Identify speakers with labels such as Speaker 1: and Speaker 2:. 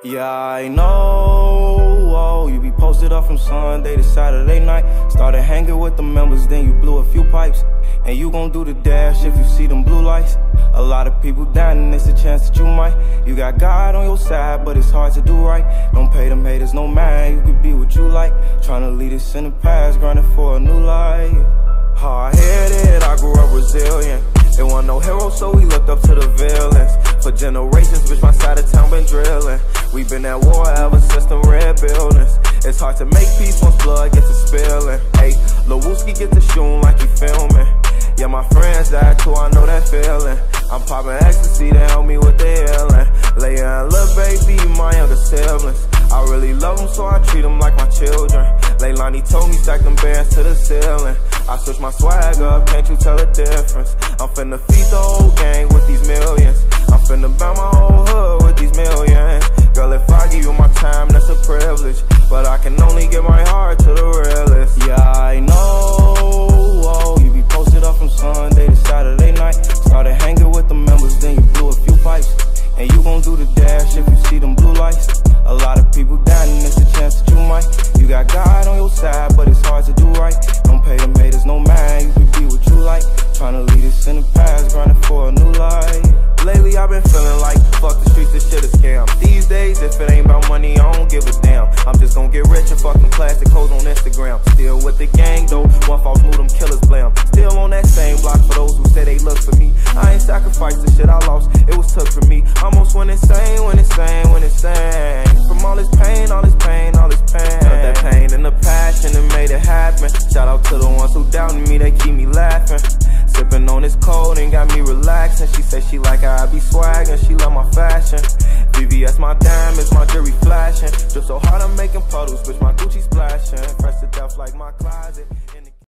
Speaker 1: Yeah, I know, oh, you be posted up from Sunday to Saturday night. Started hanging with the members, then you blew a few pipes. And you gon' do the dash if you see them blue lights. A lot of people dying and it's a chance that you might. You got God on your side, but it's hard to do right. Don't pay them haters no mind, you could be what you like. Tryna lead us in the past, grinding for a new life. Hard-headed, I grew up resilient. There wasn't no hero, so we looked up to the villains. For generations, bitch, my side of town been drilling. We been at war ever since them red buildings. It's hard to make peace once blood gets to spilling. Hey, Lil Wooski get to shooting like he filming. Yeah, my friends died too, I know that feeling. I'm popping ecstasy to help me with the healing. Leia and Lil Baby, my younger siblings. I really love them, so I treat them like my children. Leilani told me stack them bands to the ceiling. I switch my swag up, can't you tell the difference? I'm finna feed the whole gang with these millions. I'm finna buy my whole hood with these millions. Girl, if I give you my time, that's a privilege. But I can only give my heart to the realest. Yeah, I know, oh, you be posted up from Sunday to Saturday night. Started hanging with the members, then you blew a few pipes. And you gon' do the dash if you see them blue lights. A lot of people dying and it's a chance that you might. You got God on your side, but it's hard to do right. Don't pay them haters no mind, you can be what you like. Tryna lead us in the past, grinding for a new life. Lately I've been feeling like, fuck the streets, this shit is scam. These days, if it ain't about money, I don't give a damn. I'm just gon' get rich and fuck them plastic hoes on Instagram. Still with the gang though, one false move, them killers blam. Still on that same block for those who say they look for me. I ain't sacrificed the shit I lost, it was took from me. Almost went insane, went insane, went insane. From all this pain, all this pain, all this pain. Felt that pain and the passion and made it happen. Shout out to the ones who doubted me, they keep me laughing. Sipping on this cold and got me relaxing. She say she like how I be swaggin', she love my fashion. VVS my diamonds, my jewelry flashing. Drip so hard I'm making puddles, bitch, my Gucci splashing. Fresh to death like my closet.